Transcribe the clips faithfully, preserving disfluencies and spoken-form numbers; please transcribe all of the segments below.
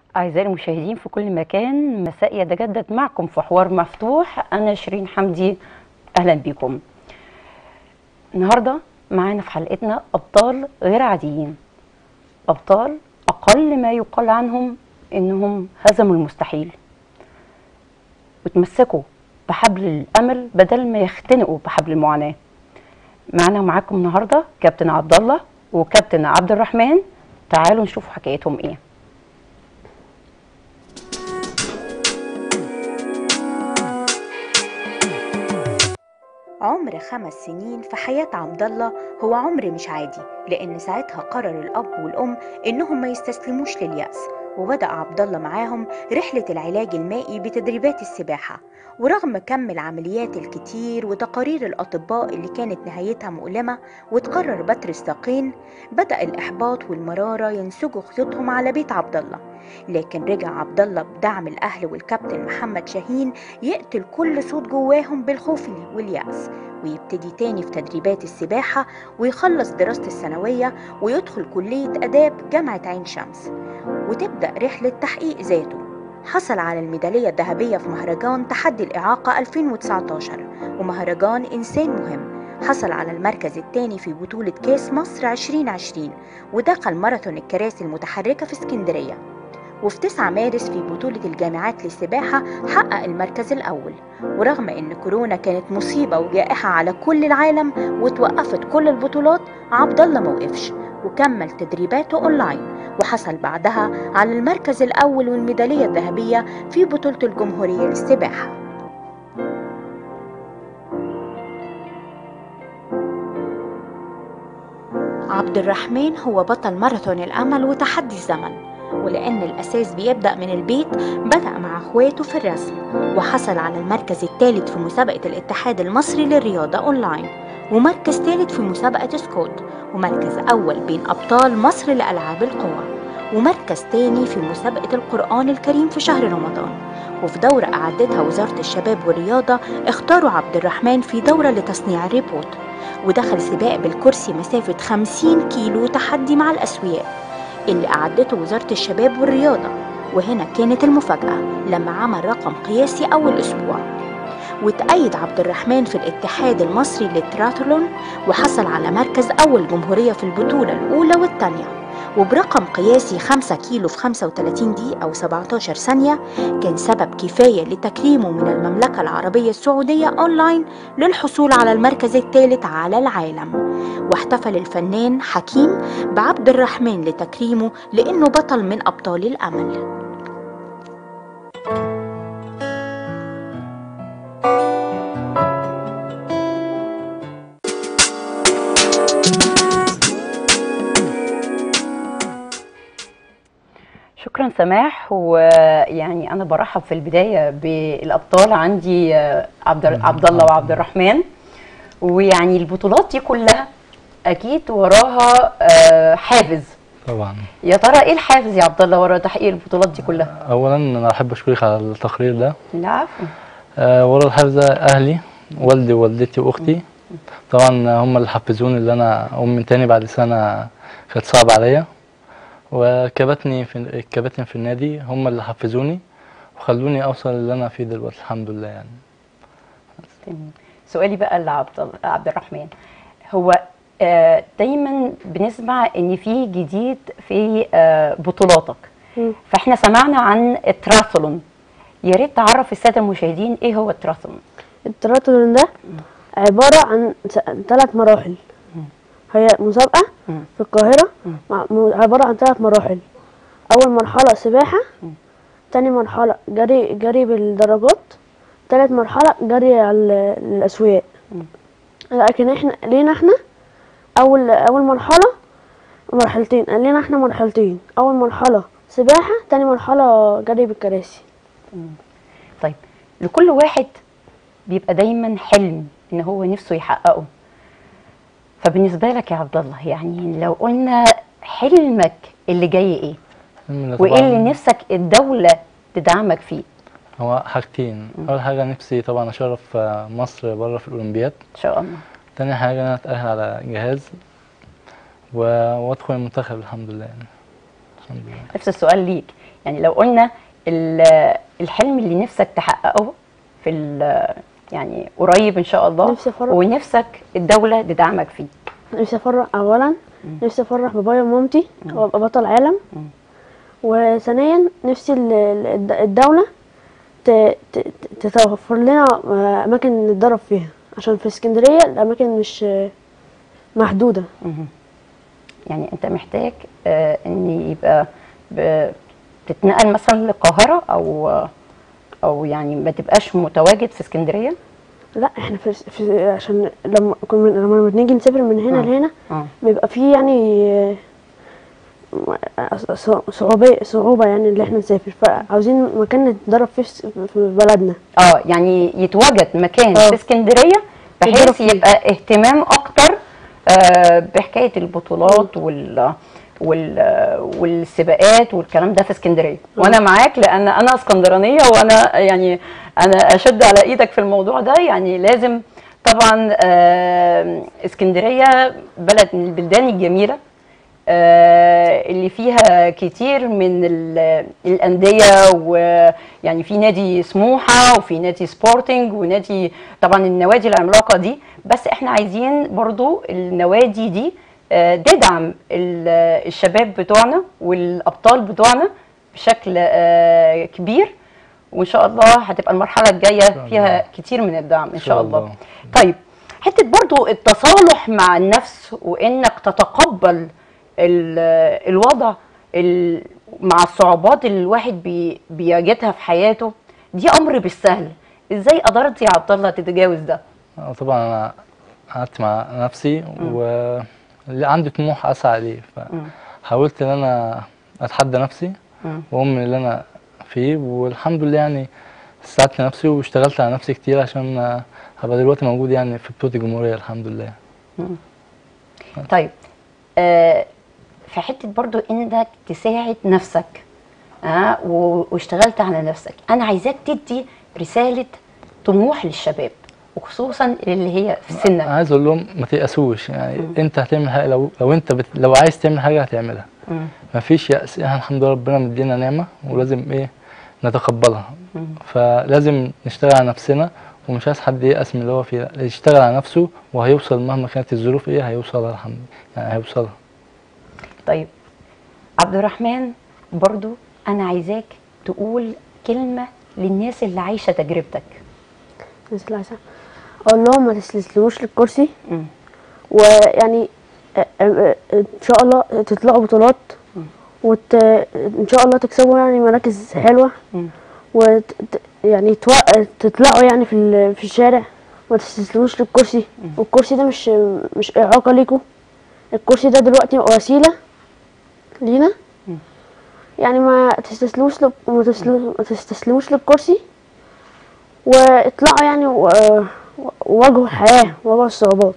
أعزائي المشاهدين في كل مكان، مساء يتجدد معكم في حوار مفتوح. أنا شيرين حمدي، أهلا بكم. النهاردة معانا في حلقتنا أبطال غير عاديين، أبطال أقل ما يقال عنهم إنهم هزموا المستحيل وتمسكوا بحبل الأمل بدل ما يختنقوا بحبل المعاناة. معانا ومعاكم النهاردة كابتن عبد الله وكابتن عبد الرحمن. تعالوا نشوفوا حكايتهم إيه. عمر خمس سنين في حياة عبد الله هو عمر مش عادي، لأن ساعتها قرر الأب والأم إنهم ما يستسلموش لليأس، وبدأ عبد الله معاهم رحلة العلاج المائي بتدريبات السباحة. ورغم كم العمليات الكتير وتقارير الأطباء اللي كانت نهايتها مؤلمة وتقرر بتر الساقين، بدأ الإحباط والمرارة ينسجوا خيوطهم على بيت عبد الله. لكن رجع عبد الله بدعم الأهل والكابتن محمد شاهين يقتل كل صوت جواهم بالخوف واليأس، ويبتدي تاني في تدريبات السباحة ويخلص دراسة الثانوية ويدخل كلية آداب جامعة عين شمس، وتبدأ رحلة تحقيق ذاته. حصل على الميدالية الذهبية في مهرجان تحدي الإعاقة ألفين وتسعتاشر ومهرجان إنسان مهم. حصل على المركز الثاني في بطولة كاس مصر عشرين عشرين، ودخل ماراثون الكراسي المتحركة في اسكندرية. وفي تسعة مارس في بطولة الجامعات للسباحة حقق المركز الأول. ورغم أن كورونا كانت مصيبة وجائحة على كل العالم وتوقفت كل البطولات، عبد الله موقفش وكمل تدريباته أونلاين، وحصل بعدها على المركز الأول والميدالية الذهبية في بطولة الجمهورية للسباحة. عبد الرحمن هو بطل ماراثون الأمل وتحدي الزمن، ولأن الأساس بيبدأ من البيت بدأ مع أخواته في الرسم، وحصل على المركز الثالث في مسابقة الاتحاد المصري للرياضة أونلاين، ومركز ثالث في مسابقة سكوت، ومركز أول بين أبطال مصر لألعاب القوى، ومركز ثاني في مسابقة القرآن الكريم في شهر رمضان. وفي دورة أعدتها وزارة الشباب والرياضة اختاروا عبد الرحمن في دورة لتصنيع الريبوت، ودخل سباق بالكرسي مسافة خمسين كيلو تحدي مع الأسوياء اللي أعدته وزارة الشباب والرياضة. وهنا كانت المفاجأة لما عمل رقم قياسي أول أسبوع. وتأيد عبد الرحمن في الاتحاد المصري للتراتلون، وحصل على مركز أول جمهورية في البطولة الأولى والثانية، وبرقم قياسي خمسة كيلو في خمسة وثلاثين دقيقة و سبعتاشر ثانية. كان سبب كفاية لتكريمه من المملكة العربية السعودية أونلاين للحصول على المركز الثالث على العالم. واحتفل الفنان حكيم بعبد الرحمن لتكريمه لأنه بطل من أبطال الأمل. شكرا سماح. ويعني انا برحب في البدايه بالابطال عندي عبد عبد الله وعبد الرحمن. ويعني البطولات دي كلها اكيد وراها حافز طبعا. يا ترى ايه الحافز يا عبد الله ورا تحقيق البطولات دي كلها؟ اولا انا احب اشكرك على التقرير ده. العفو. أه ورا الحافز ده اهلي، والدي ووالدتي واختي. طبعا هم اللي حفزوني اللي انا اقوم من تاني بعد سنه كانت صعبه عليا، وكباتني في الكباتن في النادي هم اللي حفزوني وخلوني اوصل اللي انا فيه دلوقتي الحمد لله. يعني سؤالي بقى لعبد عبد الرحمن، هو آه دايما بنسمع ان في جديد في آه بطولاتك، م. فاحنا سمعنا عن التراثلون. يا ريت تعرف الساده المشاهدين ايه هو التراثلون؟ التراثلون ده عباره عن ثلاث مراحل. م. هي مسابقه م. في القاهره، م. عباره عن ثلاث مراحل. اول مرحله سباحه، م. تاني مرحله جري جري بالدراجات، ثالث مرحله جري على الاسوياء. م. لكن احنا لينا احنا اول اول مرحله مرحلتين، لينا احنا مرحلتين، اول مرحله سباحه، تاني مرحله جري بالكراسي. طيب لكل واحد بيبقى دايما حلم ان هو نفسه يحققه، فبالنسبه لك يا عبد الله يعني لو قلنا حلمك اللي جاي ايه وايه اللي نفسك الدوله تدعمك فيه؟ هو حاجتين. اول حاجه نفسي طبعا اشرف مصر بره في الاولمبياد ان شاء الله. تاني حاجه انا اتاهل على جهاز وادخل المنتخب الحمد لله. يعني الحمد لله. نفس السؤال ليك، يعني لو قلنا ال- الحلم اللي نفسك تحققه في ال- يعني قريب ان شاء الله، نفسي أفرح. ونفسك الدولة تدعمك فيه. نفسي افرح اولا، نفسي افرح بابايا ومامتي وابقى بطل عالم. وثانيا نفسي ال- ال- الدولة ت- ت- تتوفر لنا اماكن نتدرب فيها، عشان في اسكندرية الاماكن مش محدودة. يعني انت محتاج آه ان يبقى ب- تتنقل مثلا للقاهرة، او او يعني ما تبقاش متواجد في اسكندرية. لا احنا في, في عشان لما كنا لما بنيجي نسافر من هنا آه. لهنا اه بيبقى في يعني ص- صعوبة صعوبة يعني اللي احنا نسافر، فعاوزين مكان نتدرب فيه في في بلدنا. اه يعني يتواجد مكان آه. في اسكندرية نتدرب بحيث فيه. يبقى اهتمام اكتر آه بحكاية البطولات وال وال والسباقات والكلام ده في اسكندريه. وانا معاك لان انا اسكندرانيه، وانا يعني انا اشد على ايدك في الموضوع ده. يعني لازم طبعا آه اسكندريه بلد من البلدان الجميله آه اللي فيها كتير من ال- الانديه، ويعني في نادي سموحه وفي نادي سبورتنج ونادي طبعا النوادي العملاقه دي. بس احنا عايزين برضو النوادي دي آه، تدعم ال- الشباب بتوعنا والابطال بتوعنا بشكل آه، كبير، وان شاء الله هتبقى المرحله الجايه فيها كتير من الدعم ان شاء الله. طيب حته برضو التصالح مع النفس، وانك تتقبل ال- الوضع ال- مع الصعوبات اللي الواحد بي- بيجدها في حياته، دي امر بالسهل. ازاي قدرت يا عبد الله تتجاوز ده؟ آه، طبعا انا قعدت مع نفسي واللي عندي طموح اسعى ليه، فحاولت ان انا اتحدى نفسي واقوم من اللي انا فيه، والحمد لله يعني ساعدت نفسي واشتغلت على نفسي كتير عشان آه، هبقى دلوقتي موجود يعني في بطولة الجمهورية الحمد لله. طيب آه في حته برضو انك تساعد نفسك آه و- واشتغلت على نفسك، انا عايزاك تدي رساله طموح للشباب وخصوصا اللي هي في سنك. عايز اقول لهم ما تيأسوش، يعني مم. انت هتعمل حاجه، لو لو انت بت... لو عايز تعمل حاجه هتعملها. مم. مفيش يأس، احنا الحمد لله ربنا مدينا نعمه ولازم ايه نتقبلها. مم. فلازم نشتغل على نفسنا، ومش عايز حد ييأس من اللي هو فيه، لا، يشتغل على نفسه وهيوصل مهما كانت الظروف ايه هيوصلها الحمد لله، يعني هيوصلها. طيب عبد الرحمن، برضو انا عايزاك تقول كلمه للناس اللي عايشه تجربتك. الناس اللي عايزة اقول لهم ما تستسلموش للكرسي، مم. ويعني آه، آه، ان شاء الله تطلعوا بطولات، وت... ان شاء الله تكسبوا يعني مراكز حلوه، مم. وت... ت- يعني تو... تطلعوا يعني في ال... في الشارع، ما تستسلموش للكرسي. والكرسي ده مش مش اعاقه ليكوا، الكرسي ده دلوقتي وسيله لينا. يعني ما تستسلموش ل... ما تستسلموش ما تستسلموش للكرسي، واطلعوا يعني و... وواجهوا الحياه وواجهوا الصعوبات.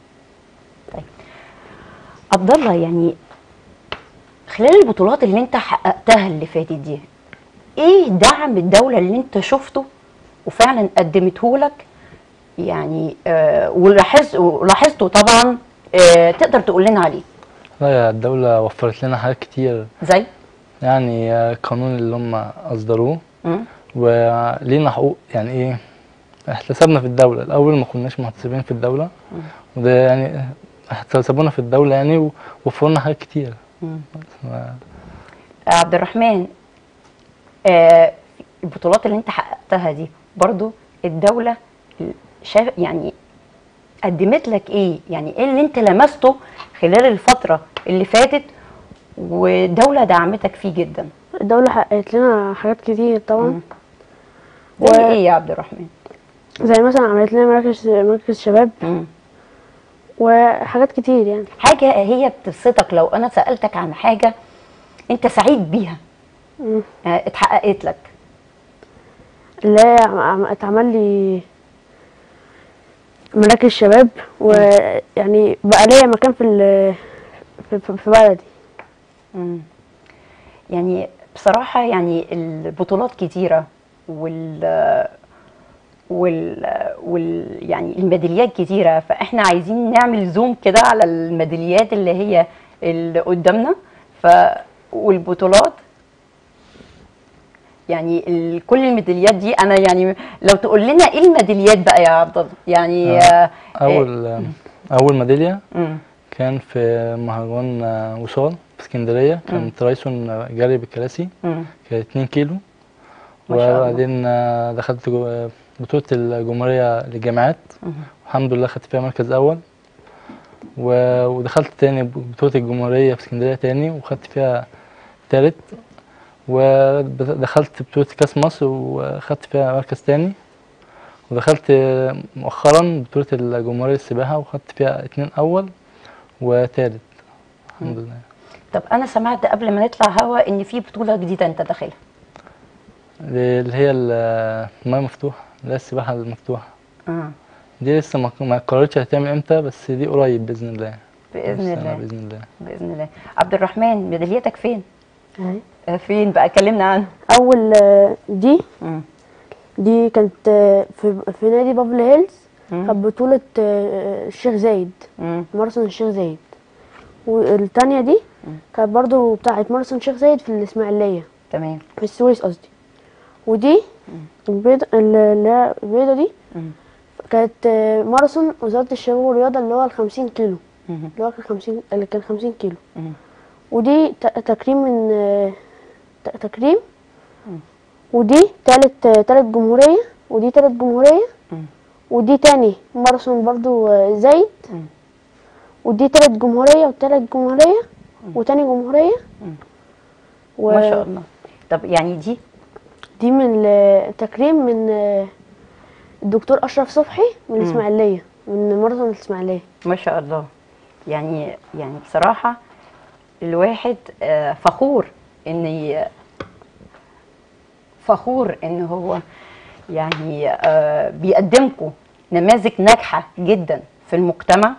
عبد الله، يعني خلال البطولات اللي انت حققتها اللي فاتت دي، ايه دعم الدولة اللي انت شفته وفعلا قدمته لك؟ يعني آه ولاحظ ولاحظته طبعا، آه تقدر تقول لنا عليه؟ لا يا الدولة وفرت لنا حاجات كتير، زي يعني آه، القانون اللي هم أصدروه، مم. ولينا حقوق. يعني ايه، احتسبنا في الدولة الأول، ما كناش محتسبين في الدولة، وده يعني احتسبونا في الدولة يعني ووفروا لنا حاجات كتير. مم. و- عبد الرحمن، آه البطولات اللي انت حققتها دي برضو الدولة شاف يعني قدمت لك ايه؟ يعني ايه اللي انت لمسته خلال الفترة اللي فاتت والدولة دعمتك فيه جدا؟ الدولة حققت لنا حاجات كتير طبعا. زي و- ايه يا عبد الرحمن؟ زي مثلا عملت لنا مراكز مراكز شباب مم. وحاجات كتير يعني. حاجة هي بتبسطك، لو انا سألتك عن حاجة انت سعيد بيها مم. آه، اتحققت لك؟ اللي هي عم- عم- اتعمل لي مراكز شباب، ويعني بقى ليا مكان في ال- في, في في بلدي. مم. يعني بصراحة يعني البطولات كتيرة وال وال, وال يعني الميداليات كتيرة، فاحنا عايزين نعمل زوم كده على الميداليات اللي هي اللي قدامنا. ف والبطولات يعني ال- كل الميداليات دي، انا يعني لو تقول لنا ايه الميداليات بقى يا عبد الله يعني. آه، آه، اول آه، اول ميداليه مم. كان في مهرجان آه، وصال في اسكندريه، كان ترايسون آه، جري بالكراسي، مم. كان اتنين كيلو. ما شاء الله. وبعدين آه، دخلت جو- بطوله الجمهوريه للجامعات، الحمد لله خدت فيها مركز اول. و- ودخلت تاني بطوله الجمهوريه في اسكندريه تاني وخدت فيها تالت. ودخلت بطوله كاس مصر وخدت فيها مركز تاني. ودخلت مؤخرا بطولة الجمهورية للسباحة وخدت فيها اتنين أول وتالت الحمد لله. طب انا سمعت قبل ما نطلع هوا ان في بطوله جديده انت داخلها. اللي هي ال- المياه المفتوحة، اللي هي السباحة المفتوحة. اه دي لسه ما ما قررتش هتعمل امتى، بس دي قريب بإذن الله. باذن نفسي الله. أنا بإذن الله. باذن الله. عبد الرحمن ميداليتك فين؟ اهي آه، فين بقى؟ كلمنا عنها. اول آه، دي مم. دي كانت آه، في في نادي بابل هيلز، مم. كانت بطولة آه، الشيخ زايد، مم. ماراثون الشيخ زايد. والتانية دي كانت برضو بتاعت ماراثون الشيخ زايد في الإسماعيلية، تمام. في السويس قصدي. ودي البيضة اللي هي البيضة دي مم. كانت آه، ماراثون وزارة الشباب والرياضة، اللي هو الخمسين كيلو، مم. اللي هو كان خمسين اللي كان خمسين كيلو. مم. ودي ت- تكريم من آه، ت- تكريم. ودي تالت آه، تالت جمهورية، ودي تالت جمهورية. مم. ودي تاني ماراثون برضو آه، زايد. مم. ودي تالت جمهورية وتالت جمهورية وتاني جمهورية. و- ما شاء الله. طب يعني دي دي من ال- تكريم من آه، الدكتور أشرف صبحي من الإسماعيلية، من ماراثون الإسماعيلية. ما شاء الله. يعني يعني بصراحة الواحد آه، فخور ان ي- فخور ان هو يعني آه، بيقدمكم نماذج ناجحة جدا في المجتمع.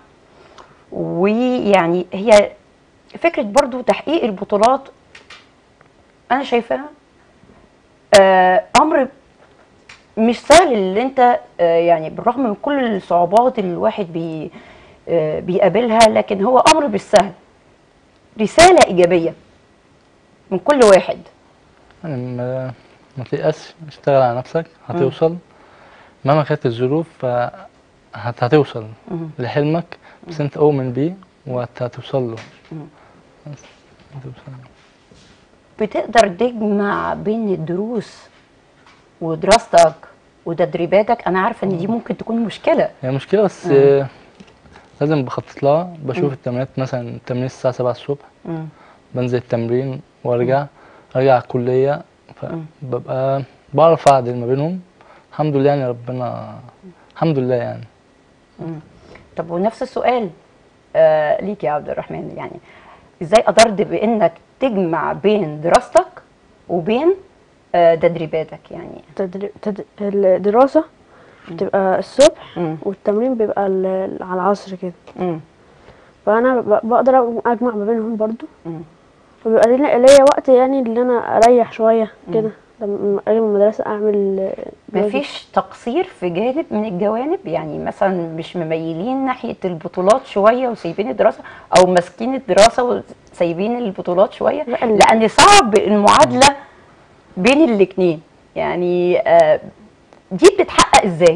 ويعني هي فكرة برضو تحقيق البطولات انا شايفاها آه، امر مش سهل، اللي انت آه، يعني بالرغم من كل الصعوبات اللي الواحد بي آه، بيقابلها، لكن هو امر مش سهل. رسالة ايجابية من كل واحد. يعني ما, ما تيأسش، اشتغل على نفسك هتوصل. مهما كانت الظروف آه، هت- هتوصل لحلمك، بس انت أؤمن بيه وهتوصل له. بس هتوصل له. بتقدر تجمع بين الدروس ودراستك وتدريباتك؟ انا عارفه ان دي ممكن تكون مشكله. هي مشكلة بس آه. لازم بخطط لها. بشوف مم. التمرينات، مثلا التمرين الساعة سبعة الصبح مم. بنزل التمرين وارجع ارجع الكلية، فببقى بعرف اعدل ما بينهم. الحمد لله يعني، ربنا الحمد لله يعني. مم. طب ونفس السؤال آه ليك يا عبد الرحمن، يعني ازاي قدرت بانك تجمع بين دراستك وبين آه تدريباتك يعني؟ تدري... تد... الدراسة بتبقى الصبح مم. والتمرين بيبقى ال- على العصر كده، مم. فأنا ب... بقدر أجمع ما بينهم برضو. مم. وبيبقى لي- ليا وقت يعني اللي أنا أريح شوية كده لما أجي من المدرسة أعمل واجب. مفيش تقصير في جانب من الجوانب؟ يعني مثلا مش مميلين ناحية البطولات شوية وسايبين الدراسة، أو ماسكين الدراسة وسايبين البطولات شوية؟ لا، ال- لأن صعب المعادلة بين الاتنين يعني. آه، دي بتتحقق ازاي؟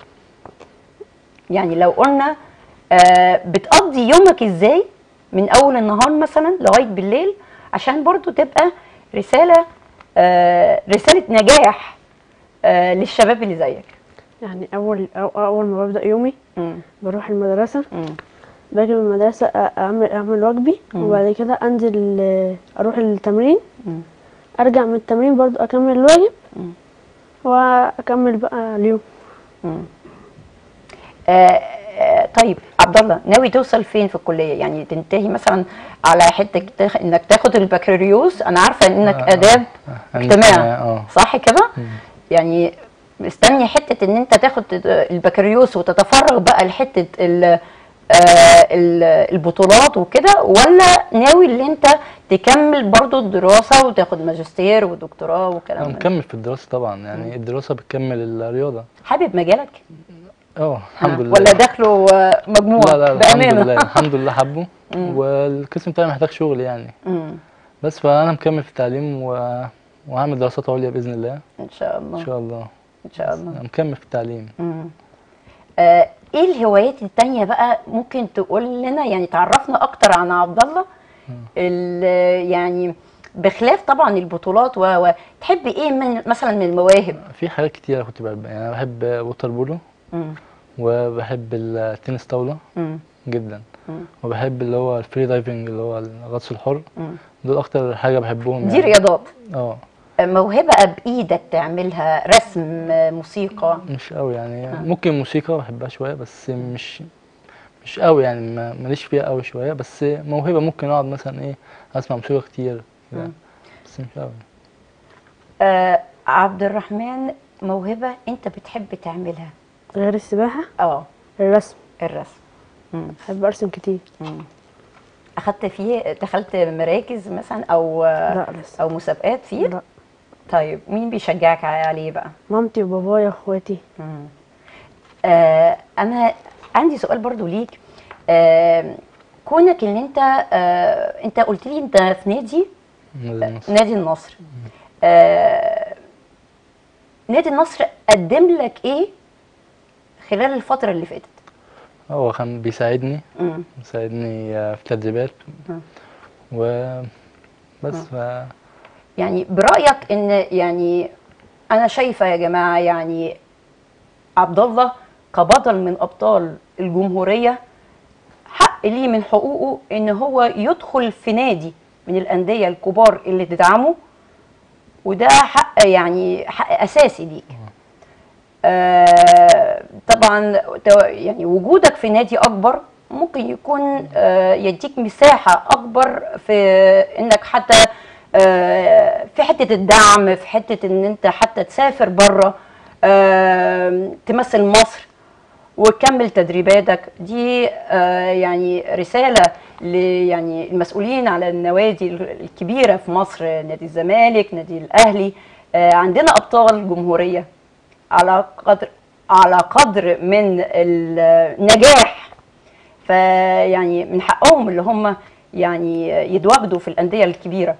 يعني لو قلنا آه، بتقضي يومك ازاي من أول النهار مثلا لغاية بالليل، عشان برضو تبقى رسالة آه، رسالة نجاح آه، للشباب اللي زيك. يعني أول أو أول ما ببدأ يومي مم. بروح المدرسة، مم. باجي من المدرسة أ- أعمل أعمل واجبي، وبعد كده أنزل آه، أروح التمرين، مم. أرجع من التمرين برضو أكمل الواجب، مم. وأكمل بقى اليوم. مم. آه آه طيب عبد الله، ناوي توصل فين في الكليه؟ يعني تنتهي مثلا على حته تاخ- انك تاخد البكالوريوس؟ انا عارفه انك آه، اداب آه، اجتماع، اه صح كده؟ يعني مستني حته ان انت تاخد البكالوريوس وتتفرغ بقى لحته ال- آه، ال- البطولات وكده، ولا ناوي ان انت تكمل برضو الدراسه وتاخد ماجستير ودكتوراه والكلام انا ده؟ مكمل في الدراسة طبعا، يعني الدراسة بتكمل الرياضة. حابب مجالك؟ اه الحمد آه، لله. ولا داخله آه، مجموع؟ لا لا الحمد بامانه. لله الحمد لله حبه. والقسم بتاعي محتاج شغل يعني. مم. بس فانا مكمل في التعليم و... وهعمل دراسات عليا باذن الله. ان شاء الله. ان شاء الله. ان شاء الله. أنا مكمل في التعليم. مم. آه ايه الهوايات التانية بقى ممكن تقول لنا، يعني تعرفنا اكتر عن عبد الله، يعني بخلاف طبعا البطولات، وتحب ايه من مثلا من المواهب؟ في حاجات كتيرة كنت بحبها، يعني انا بحب ووتر بولو مم. وبحب التنس طاولة مم. جدا، مم. وبحب اللي هو الفري دايفنج اللي هو الغطس الحر. مم. دول اكتر حاجة بحبهم دي يعني. رياضات. اه موهبة بإيدك تعملها، رسم، موسيقى؟ مش قوي يعني. آه. ممكن موسيقى بحبها شوية بس مش مش قوي يعني، ما- ماليش فيها قوي شوية، بس موهبة ممكن اقعد مثلا ايه اسمع موسيقى كتير كده، مم. بس مش قوي. آه عبد الرحمن، موهبة انت بتحب تعملها؟ غير السباحة اه الرسم، الرسم. مم. بحب ارسم كتير. مم. اخدت فيه، دخلت مراكز مثلا او لا لسه. او مسابقات فيه؟ لا، طيب مين بيشجعك عليه بقى؟ مامتي وبابايا واخواتي. مم. آه انا عندي سؤال برضو ليك. آه كونك ان انت آه انت قلت لي انت في نادي نادي النصر. نادي النصر. آه نادي النصر قدم لك ايه خلال الفترة اللي فاتت؟ هو كان بيساعدني مم. بيساعدني آه، في تدريبات مم. وبس. ف يعني برأيك ان يعني انا شايفة يا جماعة، يعني عبد الله كبطل من ابطال الجمهورية حق ليه من حقوقه ان هو يدخل في نادي من الاندية الكبار اللي تدعمه، وده حق يعني حق اساسي ليك. آه طبعا تو- يعني وجودك في نادي اكبر ممكن يكون آه يديك مساحة اكبر في انك حتى آه في حتة الدعم، في حتة ان انت حتى تسافر بره آه تمثل مصر وتكمل تدريباتك دي. آه يعني رسالة ل يعني المسؤولين على النوادي الكبيرة في مصر، نادي الزمالك، نادي الأهلي. آه عندنا أبطال جمهورية على قدر على قدر من النجاح، فيعني من حقهم اللي هم يعني يتواجدوا في الأندية الكبيرة.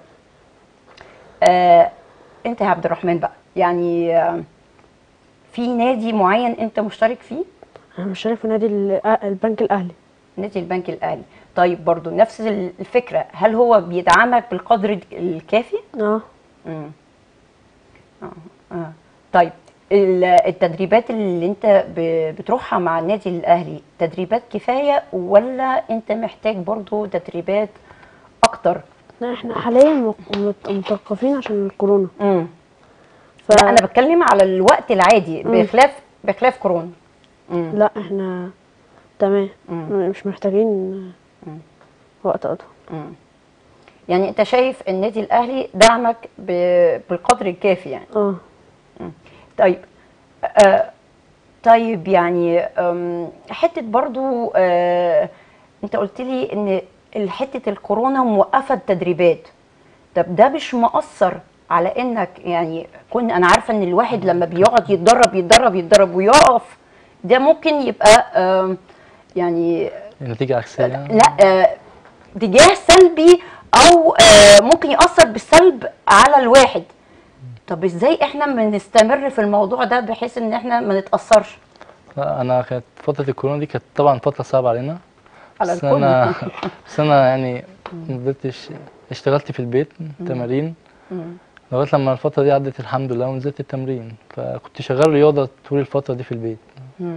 آه انت يا عبد الرحمن بقى، يعني آه في نادي معين انت مشترك فيه؟ انا مشترك في نادي ال- آه، البنك الاهلي. نادي البنك الأهلي. طيب برضو نفس الفكرة، هل هو بيدعمك بالقدر الكافي؟ اه مم. آه. آه. طيب ال- التدريبات اللي انت ب- بتروحها مع النادي الأهلي تدريبات كفاية، ولا انت محتاج برضو تدريبات أكتر؟ لا، احنا حاليا مت- مت- متوقفين عشان الكورونا. مم. ف... لا أنا بتكلم على الوقت العادي مم. بخلاف بخلاف كورونا. مم. لا احنا تمام، مم. مش محتاجين مم. وقت اطول. مم. يعني انت شايف النادي الاهلي دعمك ب- بالقدر الكافي يعني؟ اه طيب آه طيب يعني آم، حته برضو آه انت قلت لي ان حته الكورونا موقفه التدريبات. طب ده مش مؤثر على انك يعني كن انا عارفه ان الواحد لما بيقعد يتدرب يتدرب يتدرب ويقف ده ممكن يبقى آم، يعني نتيجة عكسية. لا آه، اتجاه سلبي او آه، ممكن يأثر بالسلب على الواحد. طب ازاي احنا بنستمر في الموضوع ده بحيث ان احنا ما نتأثرش؟ لا، انا كانت فترة الكورونا دي كانت طبعا فترة صعبة علينا، على بس الكل. انا بس انا يعني ما قدرتش، اشتغلت في البيت تمارين مم. لغاية لما الفترة دي عدت الحمد لله ونزلت التمرين، فكنت شغال رياضة طول الفترة دي في البيت. مم.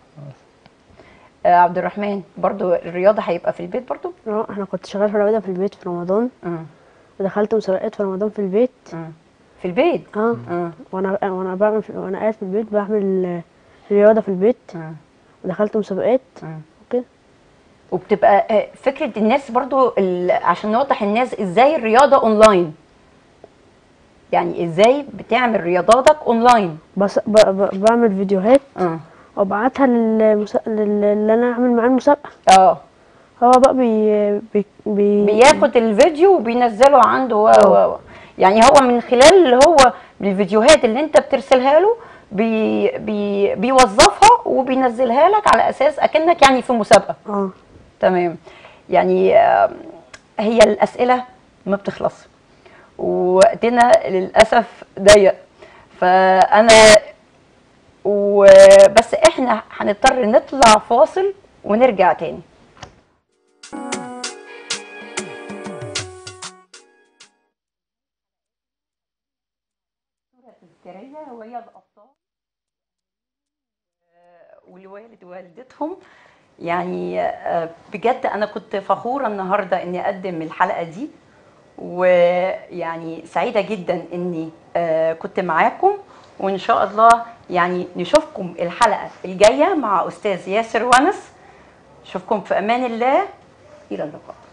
آه، عبد الرحمن برضو الرياضة هيبقى في البيت برضو؟ اه احنا كنت شغال في الرياضة في البيت في رمضان، مم. ودخلت مسابقات في رمضان في البيت. مم. في البيت؟ اه مم. وانا وانا بعمل في... وانا قاعد في البيت بعمل رياضة في البيت، مم. ودخلت مسابقات مم. وكده. وبتبقى آه، فكرة الناس برضو ال- عشان نوضح الناس ازاي الرياضة اونلاين، يعني ازاي بتعمل رياضاتك اونلاين؟ بس ب... ب... بعمل فيديوهات اه وابعتها للمسا... لل- اللي انا اعمل معاه المسابقة. اه هو بقى بي... بي... بي... بياخد الفيديو وبينزله عنده و... اه. و... يعني هو من خلال اللي هو بالفيديوهات اللي انت بترسلها له بي... بي... بيوظفها وبينزلها لك على اساس اكنك يعني في مسابقة. اه تمام. يعني آم، هي الاسئلة ما بتخلص، ووقتنا للاسف ضيق، فانا وبس احنا هنضطر نطلع فاصل ونرجع تاني. صورة تذكارية وهي الأبطال والوالد ووالدتهم. يعني بجد أنا كنت فخورة النهاردة إني أقدم الحلقة دي، ويعني سعيدة جدا إني كنت معاكم، وإن شاء الله يعني نشوفكم الحلقة الجاية مع أستاذ ياسر ونس. أشوفكم في أمان الله، إلى اللقاء.